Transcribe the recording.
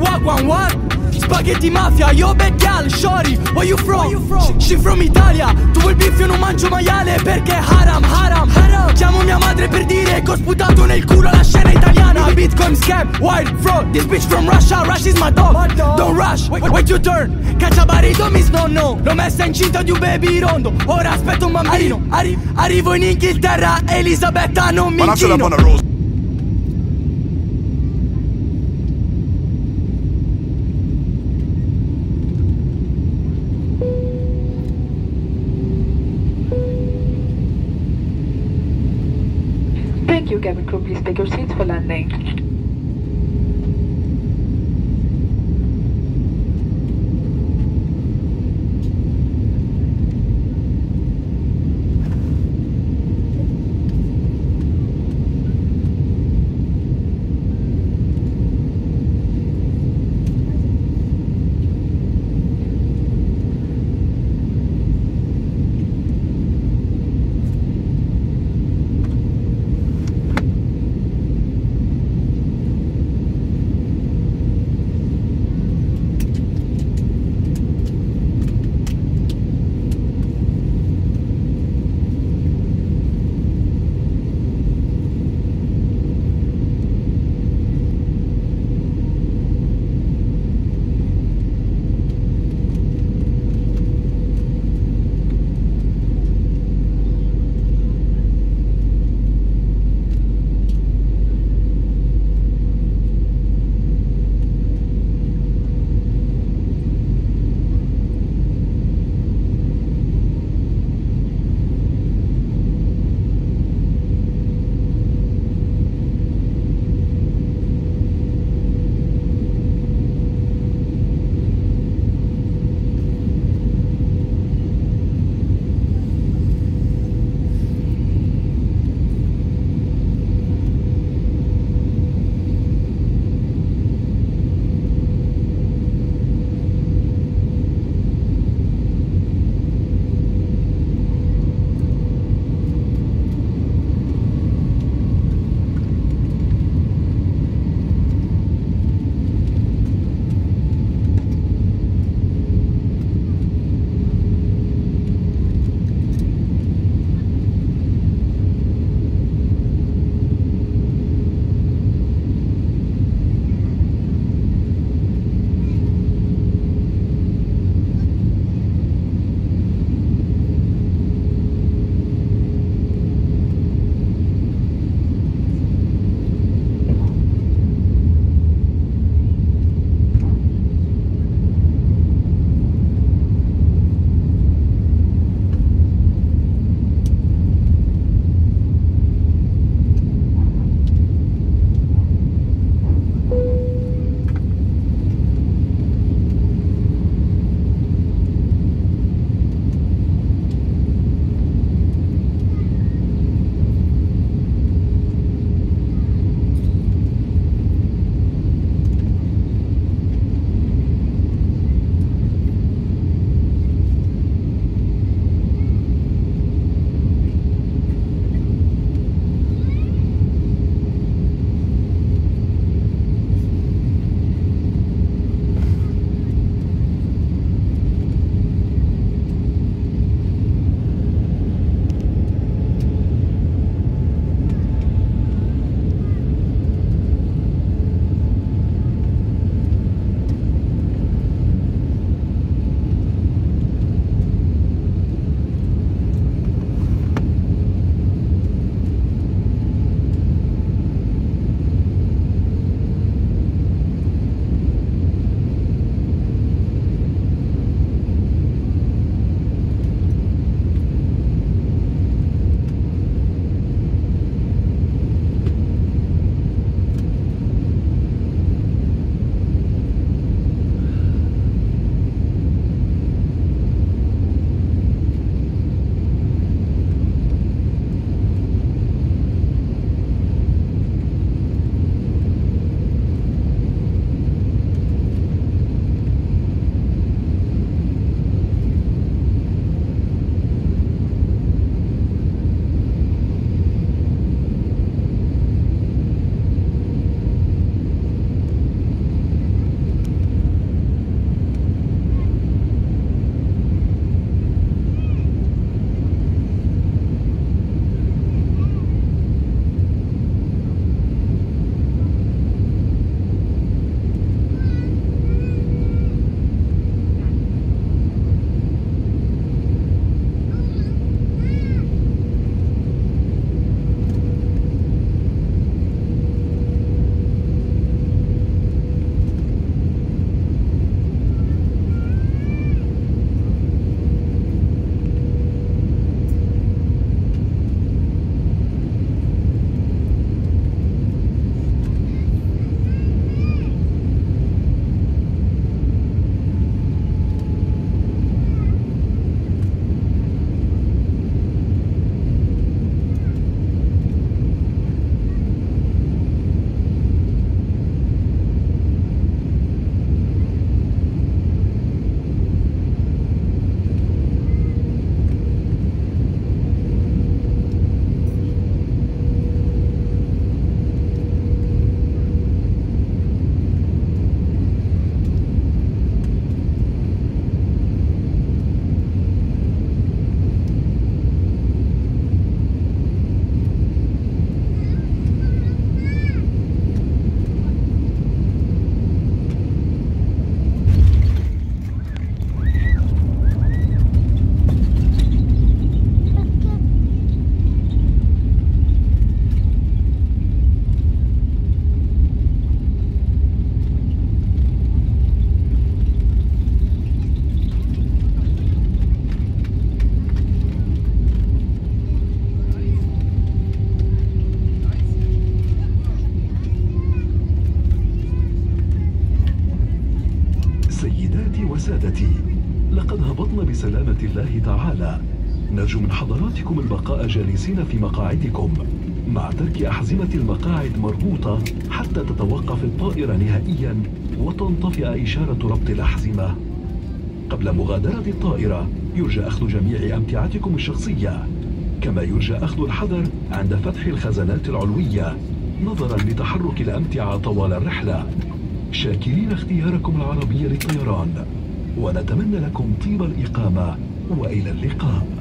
Wagwan, what? Spaghetti mafia, yo bad gal, shorty, where you from? She from Italia, tu il beef io non mangio maiale perché haram, haram, haram. Chiamo mia madre per dire che ho sputato nel culo la scena italiana. Bitcoin scam, wild fraud, this bitch from Russia, Rush is my dog. Don't rush, wait your turn, cacciabarito mi snonno. L'ho messa incinta di un baby rondo, ora aspetto un bambino. Arrivo in Inghilterra, Elisabetta non mi incino. Thank you, cabin crew. Please take your seats for landing. سيداتي وسادتي، لقد هبطنا بسلامة الله تعالى. نرجو من حضراتكم البقاء جالسين في مقاعدكم مع ترك أحزمة المقاعد مربوطة حتى تتوقف الطائرة نهائيا وتنطفئ إشارة ربط الأحزمة. قبل مغادرة الطائرة يرجى أخذ جميع أمتعتكم الشخصية، كما يرجى أخذ الحذر عند فتح الخزانات العلوية نظرا لتحرك الأمتعة طوال الرحلة. شاكرين اختياركم العربية للطيران، ونتمنى لكم طيب الإقامة وإلى اللقاء.